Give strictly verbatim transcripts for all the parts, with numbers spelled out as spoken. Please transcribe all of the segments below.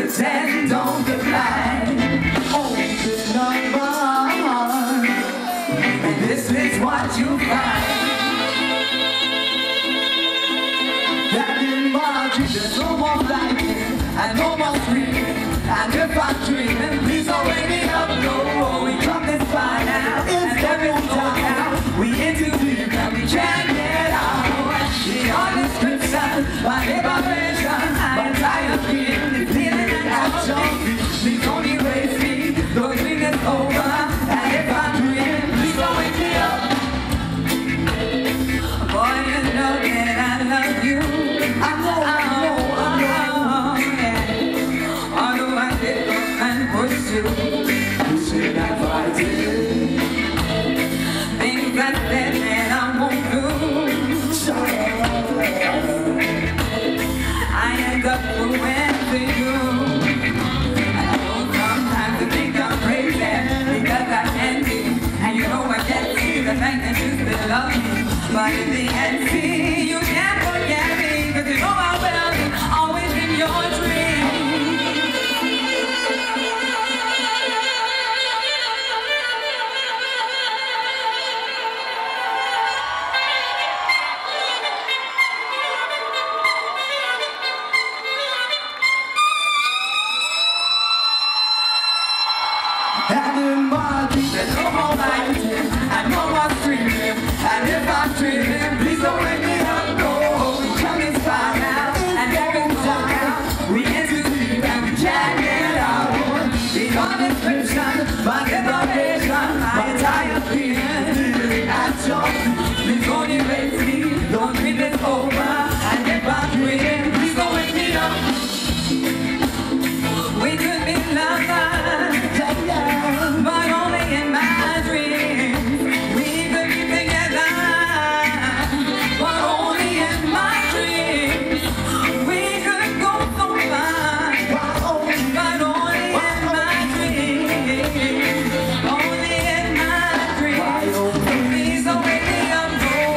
pretend, don't get blind. Open up my heart, and this is what you find. That in my dreams there's no more lightning and no more screaming. And if I'm dreaming, please don't wake me up, no. We come this far now, and everything's dark now. We in too deep and we can't get out. Beyond description, my liberation, my entire being is feeling an action. Please don't erase me, don't dream it's over. And if I'm dreaming, please don't wake me up. Boy, you know that I love you. I know, I know, I know, yeah. Although I did go and push you, pushing and fighting. Things I said that I won't do. I end up ruined to you. I know sometimes you think I'm crazy because I envy, and you know I can't see the fact that you still love me. But in the end, see, you can't forget me, cause you know I will be always in your dreams. And in my dreams there's no more fighting and no more screaming. And if I'm dreaming, please don't wake me up, no. We come this far now, and everything's dark now. We in too deep and we can't get out. Beyond description, my liberation, my entire being at your feet. Please don't erase me, don't dream it's over. And if I'm dreaming, please don't wake me up. We could be lovers, but only in my dreams. We could be together, but only in my dreams. We could go so far, but only in my dreams. Only in my dreams. So please don't wake me up,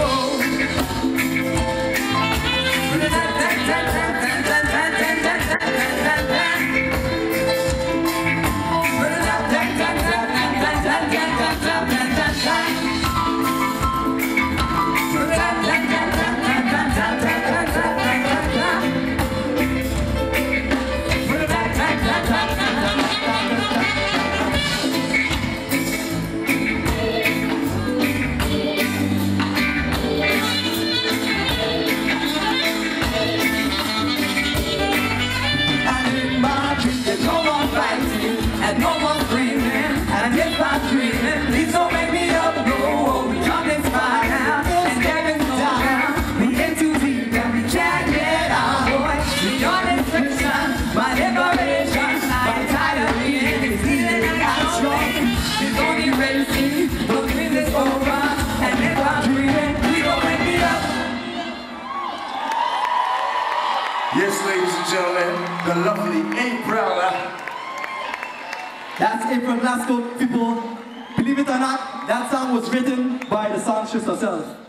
and no more screaming. And if I'm dreaming, please don't make me up, no. We come this far now, and heaven's down. We in too deep and we can't get out. Beyond description, my liberation, my entire being is healing and action. Please don't erase me, don't dream this over. And if I'm dreaming, please don't wake me up. Yes, ladies and gentlemen, the lovely April. That's April Glasgow, people. Believe it or not, that song was written by the songstress herself.